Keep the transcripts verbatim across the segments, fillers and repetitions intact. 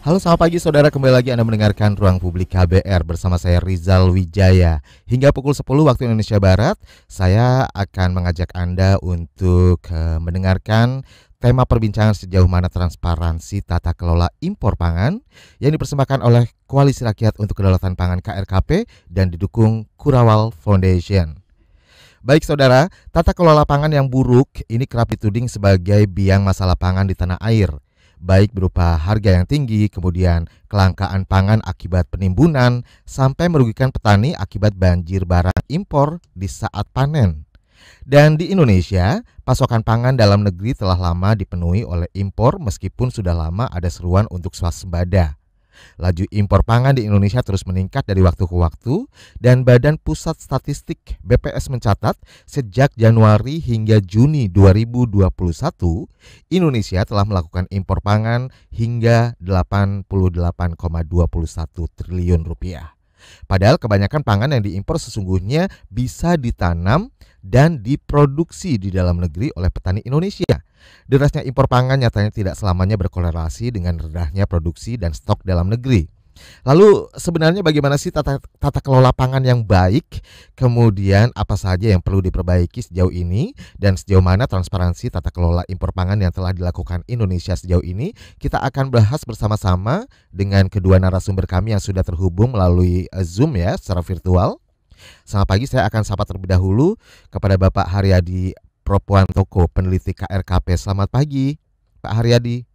Halo, selamat pagi saudara, kembali lagi Anda mendengarkan Ruang Publik K B R bersama saya Rizal Wijaya. Hingga pukul sepuluh waktu Indonesia Barat, saya akan mengajak Anda untuk uh, mendengarkan tema perbincangan sejauh mana transparansi tata kelola impor pangan yang dipersembahkan oleh Koalisi Rakyat untuk Kedaulatan Pangan K R K P dan didukung Kurawal Foundation. Baik saudara, tata kelola pangan yang buruk ini kerap dituding sebagai biang masalah pangan di tanah air, baik berupa harga yang tinggi, kemudian kelangkaan pangan akibat penimbunan, sampai merugikan petani akibat banjir barang impor di saat panen. Dan di Indonesia, pasokan pangan dalam negeri telah lama dipenuhi oleh impor meskipun sudah lama ada seruan untuk swasembada. Laju impor pangan di Indonesia terus meningkat dari waktu ke waktu dan Badan Pusat Statistik B P S mencatat sejak Januari hingga Juni dua ribu dua puluh satu Indonesia telah melakukan impor pangan hingga delapan puluh delapan koma dua satu triliun rupiah. Padahal kebanyakan pangan yang diimpor sesungguhnya bisa ditanam dan diproduksi di dalam negeri oleh petani Indonesia. Derasnya impor pangan nyatanya tidak selamanya berkorelasi dengan rendahnya produksi dan stok dalam negeri. Lalu sebenarnya bagaimana sih tata, tata kelola pangan yang baik? Kemudian apa saja yang perlu diperbaiki sejauh ini? Dan sejauh mana transparansi tata kelola impor pangan yang telah dilakukan Indonesia sejauh ini? Kita akan bahas bersama-sama dengan kedua narasumber kami yang sudah terhubung melalui Zoom ya, secara virtual. Selamat pagi, saya akan sapa terlebih dahulu kepada Bapak Haryadi Propwantoko, peneliti K R K P. Selamat pagi, Pak Haryadi.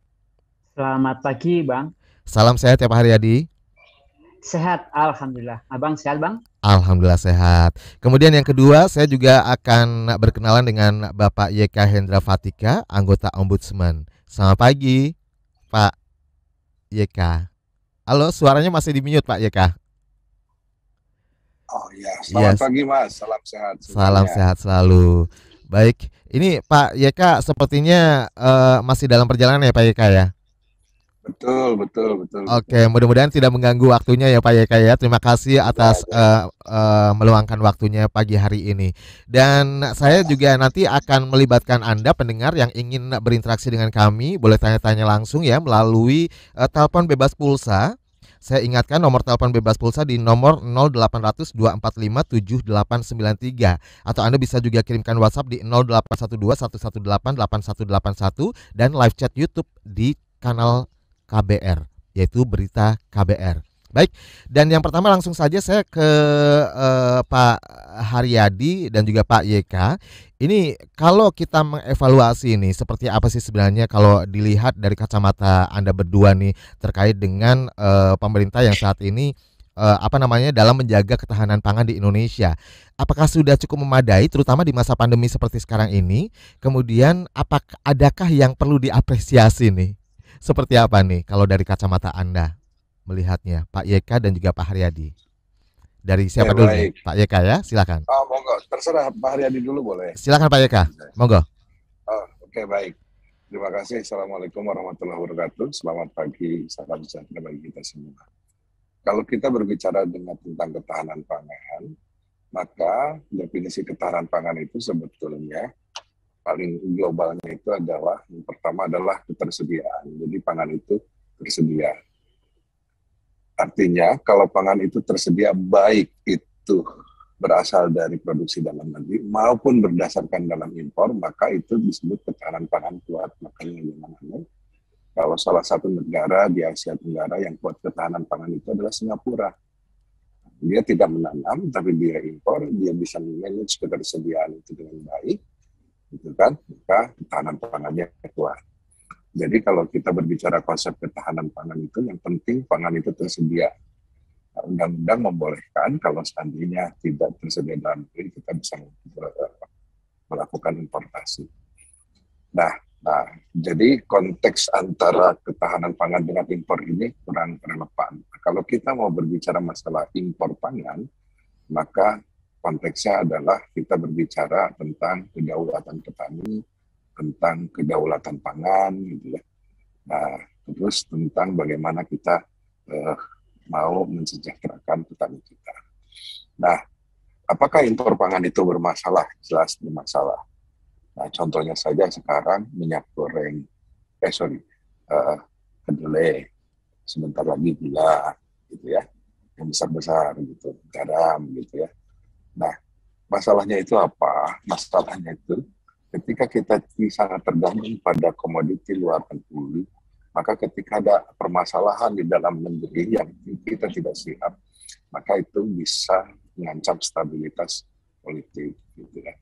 Selamat pagi, Bang. Salam sehat ya Pak Haryadi. Sehat, Alhamdulillah. Abang sehat, Bang? Alhamdulillah sehat. Kemudian yang kedua, saya juga akan berkenalan dengan Bapak Y K Hendra Fatika, anggota Ombudsman. Selamat pagi, Pak Y K. Halo, suaranya masih di-mute Pak Y K. Oh iya, selamat Yes. pagi Mas, salam sehat semuanya. Salam sehat selalu. Baik, ini Pak Y K sepertinya uh, masih dalam perjalanan ya Pak Y K ya? Betul, betul, betul. Oke, mudah-mudahan tidak mengganggu waktunya ya Pak Y K ya. Terima kasih atas uh, uh, meluangkan waktunya pagi hari ini. Dan saya juga nanti akan melibatkan Anda pendengar yang ingin berinteraksi dengan kami, boleh tanya-tanya langsung ya melalui uh, telepon bebas pulsa. Saya ingatkan nomor telepon bebas pulsa di nomor nol delapan nol nol dua empat lima tujuh delapan sembilan tiga, atau Anda bisa juga kirimkan WhatsApp di nol delapan satu dua satu satu delapan delapan satu delapan satu dan live chat YouTube di kanal K B R, yaitu Berita K B R. Baik, dan yang pertama langsung saja saya ke eh, Pak Haryadi dan juga Pak Y K. Ini kalau kita mengevaluasi ini seperti apa sih sebenarnya kalau dilihat dari kacamata Anda berdua nih terkait dengan eh, pemerintah yang saat ini eh, apa namanya dalam menjaga ketahanan pangan di Indonesia. Apakah sudah cukup memadai terutama di masa pandemi seperti sekarang ini? Kemudian apakah adakah yang perlu diapresiasi nih? Seperti apa nih kalau dari kacamata Anda melihatnya, Pak Y K dan juga Pak Haryadi? Dari siapa Ya, dulu baik. nih? Pak Y K ya, silakan. Oh, monggo, terserah Pak Haryadi dulu boleh. Silakan Pak Y K, monggo. Oh, Oke, okay, baik. Terima kasih. Assalamualaikum warahmatullahi wabarakatuh. Selamat pagi, salam sejahtera bagi kita semua. Kalau kita berbicara dengan tentang ketahanan pangan, maka definisi ketahanan pangan itu sebetulnya paling globalnya itu adalah yang pertama adalah ketersediaan. Jadi pangan itu tersedia. Artinya kalau pangan itu tersedia baik itu berasal dari produksi dalam negeri maupun berdasarkan dalam impor, maka itu disebut ketahanan pangan kuat. Makanya gimana? Kalau salah satu negara di Asia Tenggara yang kuat ketahanan pangan itu adalah Singapura. Dia tidak menanam, tapi dia impor, dia bisa manage ketersediaan itu dengan baik, gitu kan? Maka ketahanan pangannya kuat. Jadi kalau kita berbicara konsep ketahanan pangan itu, yang penting pangan itu tersedia. Undang-undang membolehkan kalau seandainya tidak tersedia dalam negeri, kita bisa melakukan importasi. Nah, nah, jadi konteks antara ketahanan pangan dengan impor ini kurang relevan. Kalau kita mau berbicara masalah impor pangan, maka konteksnya adalah kita berbicara tentang kedaulatan petani, tentang kedaulatan pangan, gitu ya. Nah, terus tentang bagaimana kita eh, mau mensejahterakan petani kita. Nah, apakah impor pangan itu bermasalah? Jelas bermasalah. Nah, contohnya saja sekarang minyak goreng, eh sorry, uh, kedelai, sebentar lagi gula, gitu ya, yang besar-besar gitu, garam gitu ya. Nah, masalahnya itu apa? Masalahnya itu ketika kita sangat tergantung pada komoditi luar negeri, maka ketika ada permasalahan di dalam negeri yang kita tidak siap, maka itu bisa mengancam stabilitas politik gitu ya.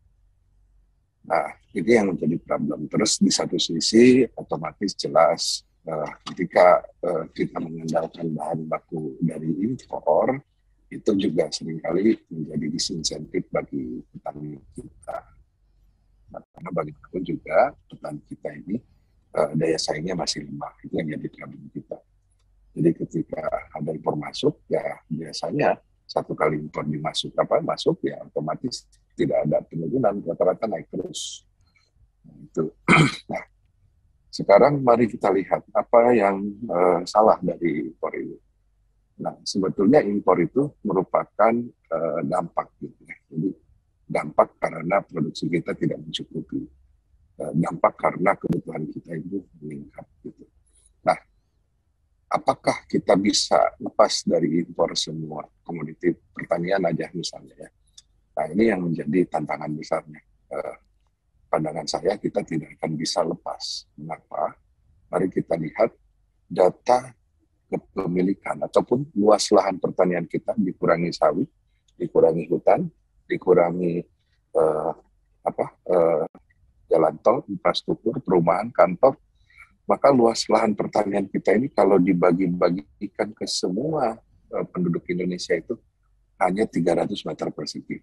Nah, ini yang menjadi problem. Terus di satu sisi otomatis jelas uh, ketika uh, kita mengandalkan bahan baku dari impor, itu juga seringkali menjadi disinsentif bagi petani kita. Nah, karena bagaimanapun juga petani kita ini uh, daya saingnya masih lemah. Itu yang jadi problem kita. Jadi ketika ada impor masuk, ya biasanya satu kali impor dimasuk apa masuk ya otomatis tidak ada penurunan, rata-rata naik terus. Nah, itu. Nah, sekarang mari kita lihat apa yang uh, salah dari impor ini. Nah, sebetulnya impor itu merupakan uh, dampak gitu ya. Jadi dampak karena produksi kita tidak mencukupi. Uh, dampak karena kebutuhan kita itu meningkat gitu. Nah, apakah kita bisa lepas dari impor semua komoditi pertanian aja misalnya ya? Nah, ini yang menjadi tantangan besarnya. Uh, pandangan saya kita tidak akan bisa lepas. Mengapa? Mari kita lihat data kepemilikan ataupun luas lahan pertanian kita dikurangi sawit, dikurangi hutan, dikurangi uh, apa uh, jalan tol, infrastruktur, perumahan, kantor, maka luas lahan pertanian kita ini kalau dibagi-bagikan ke semua uh, penduduk Indonesia itu hanya tiga ratus meter persegi.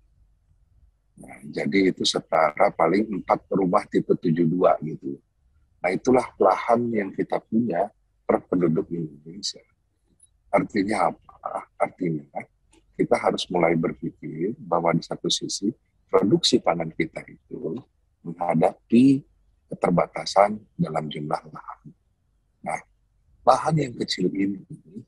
Nah, jadi itu setara paling empat rumah tipe tujuh puluh dua gitu. Nah, itulah lahan yang kita punya per penduduk Indonesia. Artinya apa? Artinya kita harus mulai berpikir bahwa di satu sisi produksi pangan kita itu menghadapi keterbatasan dalam jumlah lahan. Nah, lahan yang kecil ini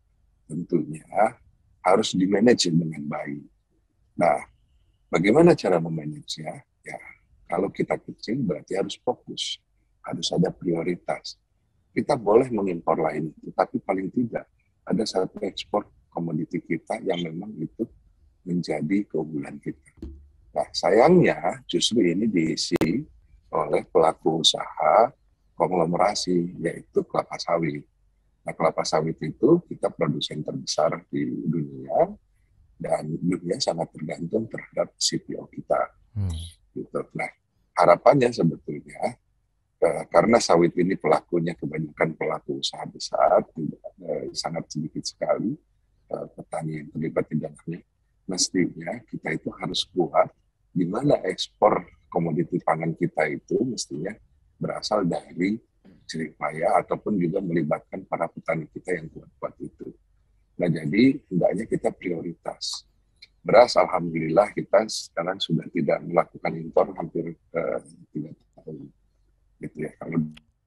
tentunya harus dimanage dengan baik. Nah, bagaimana cara memanagenya? Ya, kalau kita kecil berarti harus fokus, harus ada prioritas. Kita boleh mengimpor lain, tetapi paling tidak ada satu ekspor komoditi kita yang memang itu menjadi keunggulan kita. Nah, sayangnya justru ini diisi oleh pelaku usaha konglomerasi, yaitu kelapa sawit. Nah, kelapa sawit itu kita produsen terbesar di dunia, dan dunia sangat tergantung terhadap C P O kita. Hmm. Gitu. Nah, harapannya sebetulnya Uh, karena sawit ini pelakunya kebanyakan pelaku usaha besar, tidak, uh, sangat sedikit sekali uh, petani yang terlibat di dalamnya. Mestinya kita itu harus kuat di mana ekspor komoditi pangan kita itu mestinya berasal dari jerih payah ataupun juga melibatkan para petani kita yang kuat-kuat itu. Nah, jadi hendaknya kita prioritas. Beras, alhamdulillah kita sekarang sudah tidak melakukan impor hampir uh, tiga tahun. Gitu ya, kalau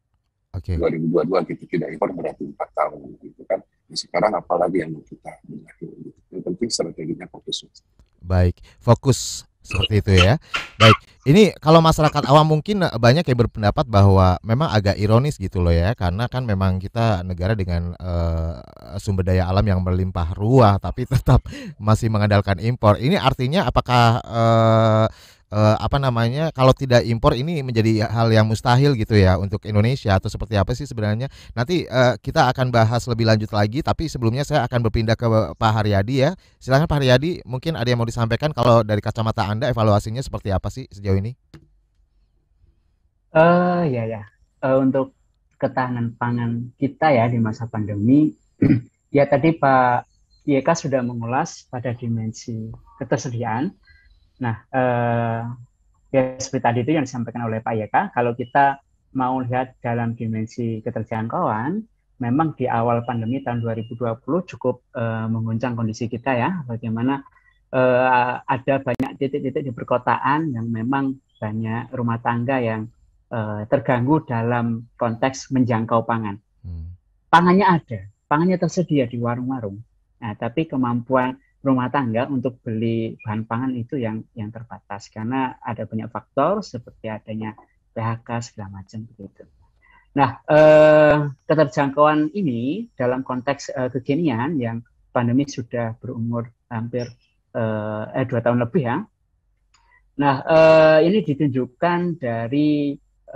okay. dua ribu dua puluh dua kita tidak impor berarti empat tahun gitu kan. Nah, sekarang apalagi yang mau kita benahi gitu. Yang penting strateginya fokus. Baik, fokus seperti itu ya. Baik, ini kalau masyarakat awam mungkin banyak yang berpendapat bahwa memang agak ironis gitu loh ya, karena kan memang kita negara dengan uh, sumber daya alam yang berlimpah ruah tapi tetap masih mengandalkan impor. Ini artinya apakah uh, Uh, apa namanya kalau tidak impor ini menjadi hal yang mustahil gitu ya untuk Indonesia atau seperti apa sih sebenarnya? Nanti uh, kita akan bahas lebih lanjut lagi, tapi sebelumnya saya akan berpindah ke Pak Haryadi ya. Silakan Pak Haryadi, mungkin ada yang mau disampaikan kalau dari kacamata Anda evaluasinya seperti apa sih sejauh ini? Uh, ya ya uh, untuk ketahanan pangan kita ya di masa pandemi, ya tadi Pak Yeka sudah mengulas pada dimensi ketersediaan. Nah, eh, ya seperti tadi itu yang disampaikan oleh Pak Yeka, kalau kita mau lihat dalam dimensi keterjangkauan, memang di awal pandemi tahun dua ribu dua puluh cukup eh, mengguncang kondisi kita ya, bagaimana eh, ada banyak titik-titik di perkotaan yang memang banyak rumah tangga yang eh, terganggu dalam konteks menjangkau pangan. Hmm. Pangannya ada, pangannya tersedia di warung-warung, nah tapi kemampuan rumah tangga untuk beli bahan pangan itu yang yang terbatas karena ada banyak faktor seperti adanya P H K segala macam begitu. Nah, eh, keterjangkauan ini dalam konteks eh, kekinian yang pandemi sudah berumur hampir eh, eh, dua tahun lebih ya. Nah, eh, ini ditunjukkan dari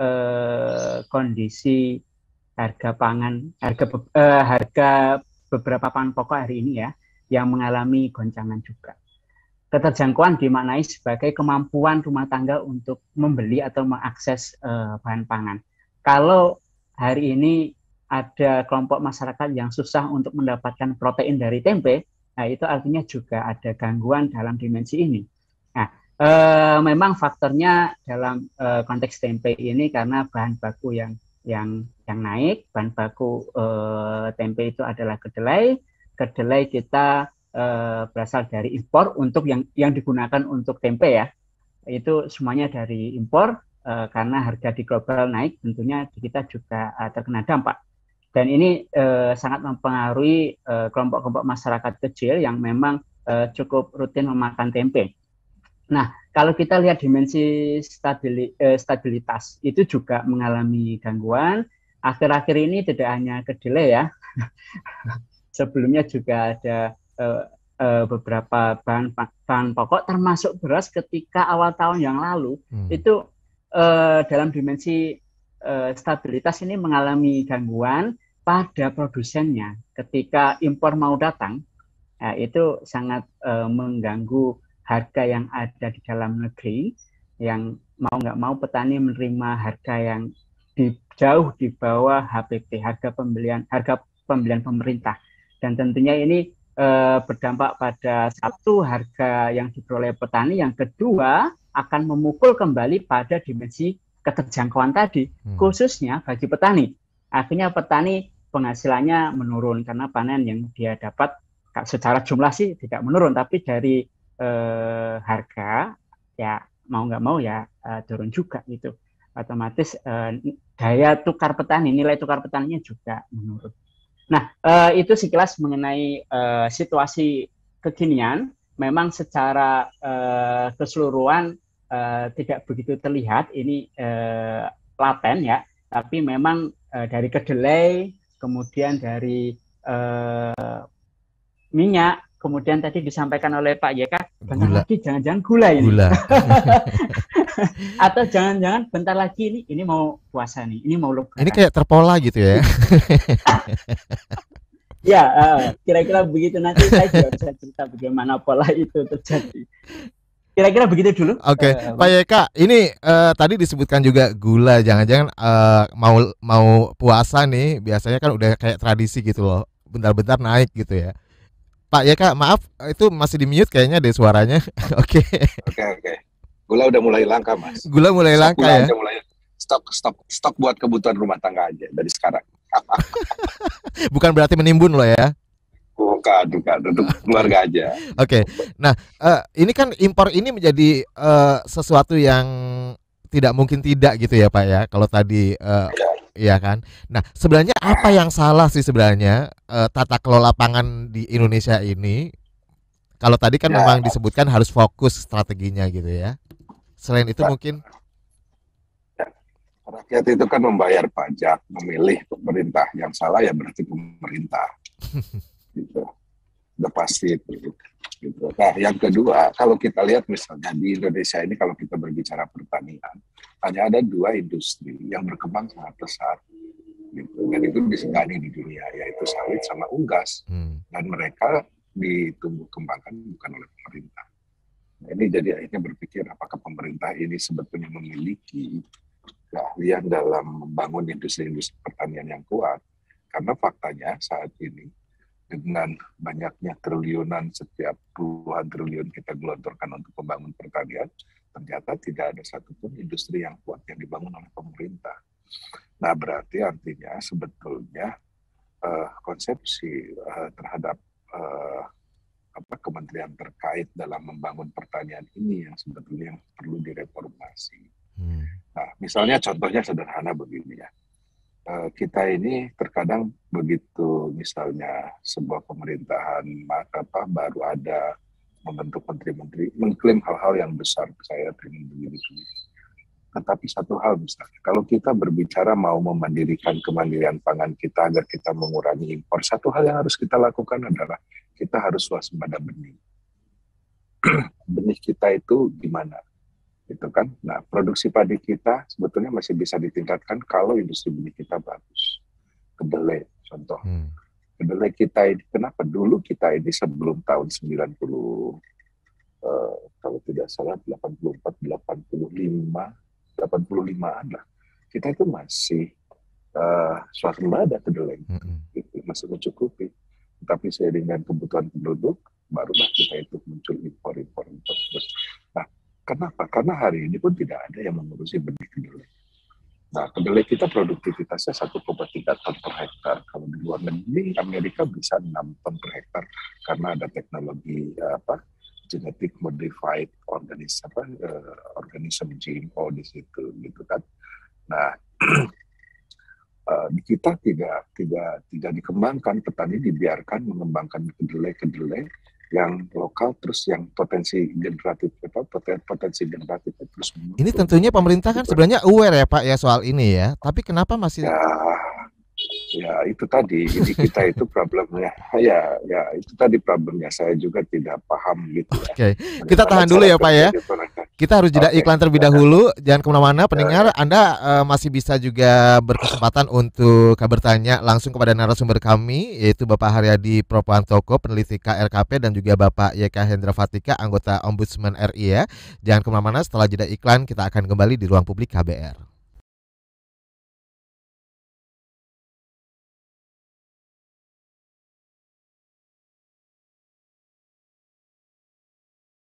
eh, kondisi harga pangan, harga be- eh, harga beberapa pangan pokok hari ini ya, yang mengalami goncangan juga. Keterjangkauan dimaknai sebagai kemampuan rumah tangga untuk membeli atau mengakses uh, bahan pangan. Kalau hari ini ada kelompok masyarakat yang susah untuk mendapatkan protein dari tempe, nah itu artinya juga ada gangguan dalam dimensi ini. Nah, uh, memang faktornya dalam uh, konteks tempe ini karena bahan baku yang yang yang naik, bahan baku uh, tempe itu adalah kedelai, kedelai kita berasal dari impor untuk yang yang digunakan untuk tempe ya, itu semuanya dari impor uh, karena harga di global naik, tentunya di kita juga uh, terkena dampak. Dan ini uh, sangat mempengaruhi uh, kelompok-kelompok masyarakat kecil yang memang uh, cukup rutin memakan tempe. Nah, kalau kita lihat dimensi stabili, uh, stabilitas itu juga mengalami gangguan. Akhir-akhir ini tidak hanya kedelai ya, sebelumnya juga ada uh, uh, beberapa bahan bahan pokok termasuk beras ketika awal tahun yang lalu hmm. itu uh, dalam dimensi uh, stabilitas ini mengalami gangguan pada produsennya ketika impor mau datang. Nah, itu sangat uh, mengganggu harga yang ada di dalam negeri, yang mau nggak mau petani menerima harga yang di, jauh di bawah H P P, harga pembelian harga pembelian pemerintah. Dan tentunya ini eh, berdampak pada satu, harga yang diperoleh petani, yang kedua akan memukul kembali pada dimensi keterjangkauan tadi, hmm. khususnya bagi petani. Akhirnya petani penghasilannya menurun karena panen yang dia dapat secara jumlah sih tidak menurun, tapi dari eh, harga ya mau nggak mau ya eh, turun juga gitu. Otomatis eh, daya tukar petani, nilai tukar petaninya juga menurun. Nah, eh, itu sekilas mengenai eh, situasi kekinian. Memang secara eh, keseluruhan eh, tidak begitu terlihat ini eh, laten ya, tapi memang eh, dari kedelai, kemudian dari eh, minyak, kemudian tadi disampaikan oleh Pak Y K, bentar Gula. lagi jangan-jangan gula ini. Gula. Atau jangan-jangan bentar lagi ini ini mau puasa nih, ini mau lebaran. Ini kayak terpola gitu ya. Ya, uh, kira-kira begitu. Nanti saya juga bisa cerita bagaimana pola itu terjadi. Kira-kira begitu dulu. Oke, okay. uh, Pak Y K, ini uh, tadi disebutkan juga gula. Jangan-jangan uh, mau mau puasa nih, biasanya kan udah kayak tradisi gitu loh. Bentar-bentar naik gitu ya. Pak Y K, maaf, itu masih di mute kayaknya deh suaranya. Oke. Oke, oke. Gula udah mulai langka, Mas. Gula mulai stok langka ya. Mulai stok stok stok buat kebutuhan rumah tangga aja dari sekarang. Bukan berarti menimbun loh ya. Bukan, bukan, untuk keluarga aja. Oke, okay. Nah uh, ini kan impor ini menjadi uh, sesuatu yang tidak mungkin tidak gitu ya Pak ya. Kalau tadi uh, ya. ya kan. Nah sebenarnya apa yang salah sih sebenarnya uh, tata kelola pangan di Indonesia ini? Kalau tadi kan ya. Memang disebutkan harus fokus strateginya gitu ya. Selain itu ya. Mungkin rakyat itu kan membayar pajak, memilih pemerintah. Yang salah ya berarti pemerintah. Gitu. Udah pasti itu. Gitu. Nah, yang kedua, kalau kita lihat misalnya di Indonesia ini kalau kita berbicara pertanian, hanya ada dua industri yang berkembang sangat pesat. Gitu. Dan itu disegani di dunia, yaitu sawit sama unggas. Hmm. Dan mereka ditumbuh kembangkan bukan oleh pemerintah. Nah, ini jadi akhirnya berpikir apakah pemerintah ini sebetulnya memiliki keahlian dalam membangun industri-industri pertanian yang kuat. Karena faktanya saat ini dengan banyaknya triliunan, setiap puluhan triliun kita gelontorkan untuk membangun pertanian, ternyata tidak ada satupun industri yang kuat yang dibangun oleh pemerintah. Nah, berarti artinya sebetulnya uh, konsepsi uh, terhadap uh, apa kementerian terkait dalam membangun pertanian ini yang sebetulnya perlu direformasi. Hmm. Nah, misalnya contohnya sederhana begini ya. Uh, kita ini terkadang begitu misalnya sebuah pemerintahan maka apa baru ada membentuk menteri-menteri mengklaim hal-hal yang besar, saya ingin begini-begini. Tetapi satu hal misalnya, kalau kita berbicara mau memandirikan kemandirian pangan kita agar kita mengurangi impor, satu hal yang harus kita lakukan adalah kita harus waspada benih. Benih kita itu gimana? Gitu kan? Nah, produksi padi kita sebetulnya masih bisa ditingkatkan kalau industri benih kita bagus. Kedelai, contoh. Hmm. Kedelai kita ini, kenapa dulu kita ini sebelum tahun sembilan puluh, uh, kalau tidak salah delapan puluh empat, delapan puluh lima, delapan puluh limaan lah, kita itu masih uh, swasembada kedelai, mm-hmm. itu masih mencukupi. Tapi seiring dengan kebutuhan penduduk, barulah kita itu muncul impor, impor, impor terus. Nah, kenapa? Karena hari ini pun tidak ada yang mengurusi benih kedelai. Nah, kedelai kita produktivitasnya satu koma tiga ton per hektar. Kalau di luar negeri, Amerika bisa enam ton per hektar karena ada teknologi apa? Genetic modified organism, apa, uh, organism G M O di situ, gitu kan. Nah, uh, di kita tidak tidak tidak dikembangkan, petani dibiarkan mengembangkan kedelai-kedelai yang lokal, terus yang potensi generatif, apa, potensi generatif terus. Ini tentunya pemerintah kan sebenarnya aware ya Pak ya soal ini ya, tapi kenapa masih? Ya, ya itu tadi, ini kita itu problemnya, ya, ya itu tadi problemnya. Saya juga tidak paham gitu. Oke, okay. Kita tahan dulu ya Pak ya. Kita harus jeda okay. iklan terlebih dahulu. Jangan kemana-mana, pendengar. Anda uh, masih bisa juga berkesempatan untuk bertanya langsung kepada narasumber kami, yaitu Bapak Haryadi Propantoko, peneliti K R K P, dan juga Bapak Y K Hendra Fatika, anggota Ombudsman R I ya. Jangan kemana-mana. Setelah jeda iklan, kita akan kembali di Ruang Publik K B R.